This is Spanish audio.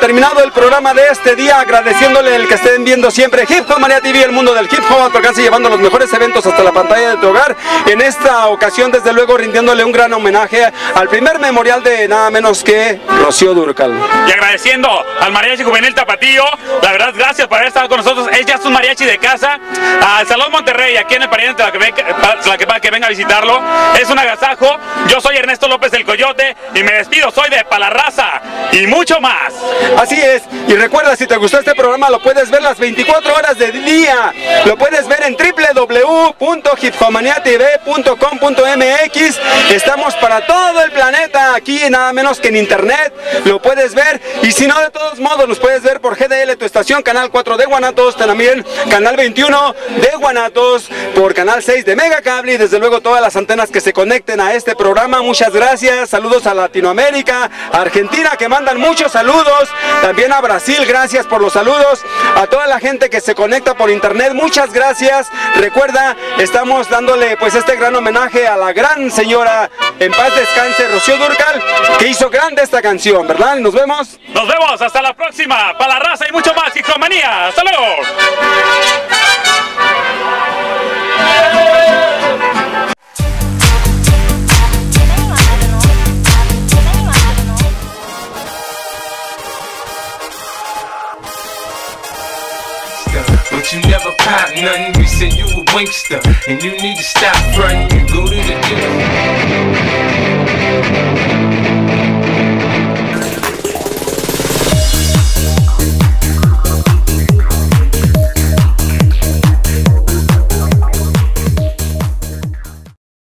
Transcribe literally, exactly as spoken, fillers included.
terminado el programa de este día, agradeciéndole el que estén viendo siempre Hip Hop Manía T V, el mundo del hip hop, tocando y llevando los mejores eventos hasta la pantalla de tu hogar. En esta ocasión, desde luego, rindiéndole un gran homenaje al primer memorial de nada menos que Rocío Dúrcal. Y agradeciendo al Mariachi Juvenil Tapatío, la verdad, gracias por haber estado con nosotros. Es ya un mariachi de casa. Al Salón Monterrey, aquí en el Pariente Tlaquepaque, que venga a visitarlo. Es un agasajo. Yo soy Ernesto López del Coyote y me despido. Soy de Palarraza y mucho más. Así es. Y recuerda, si te gustó este programa, lo puedes ver las veinticuatro horas del día. Lo puedes ver en w w w punto hip hop mania t v punto com punto m x. Estamos para todo el planeta, aquí nada menos que en internet. Lo puedes ver. Y si no, de todos modos, los puedes ver por G D L, tu estación, canal cuatro de Guanatos, también canal veintiuno de Guanatos, por canal seis de Megacable y desde luego todas las antenas que se conecten a este programa. Muchas gracias. Saludos a Latinoamérica, a Argentina, que mandan muchos saludos. También a Brasil, gracias por los saludos. A toda la gente que se conecta por internet, muchas gracias. Recuerda, estamos dándole pues este gran homenaje a la gran señora, en paz descanse, Rocío Dúrcal, que hizo grande esta canción, ¿verdad? Nos vemos. Nos vemos, hasta la próxima. Para la raza y mucho más, Hip Hop Manía. Hasta luego. But you never pop nothing, you said you a winkster, and you need to stop frontin' and go to the